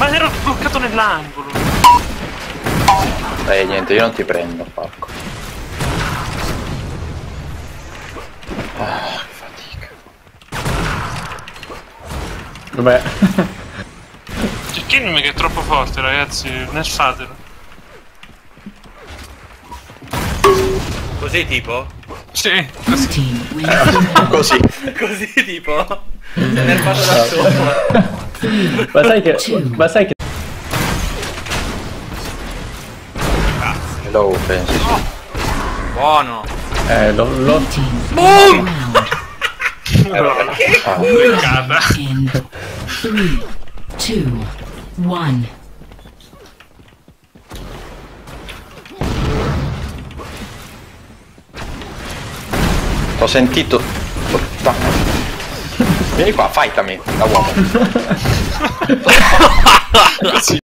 Ma ero bloccato nell'angolo. Niente, io non ti prendo, porco. Ah, che fatica. Vabbè. Cecchini che è troppo forte, ragazzi, nerfatelo. Così tipo? Sì, così. Così. Così tipo? Si è nervato da solo. Ma sai che... Low, penso. Buono. Lo... Boom! Beccata. In 3, 2, 1. T'ho sentito. Vieni qua, fightami, da uomo. Così.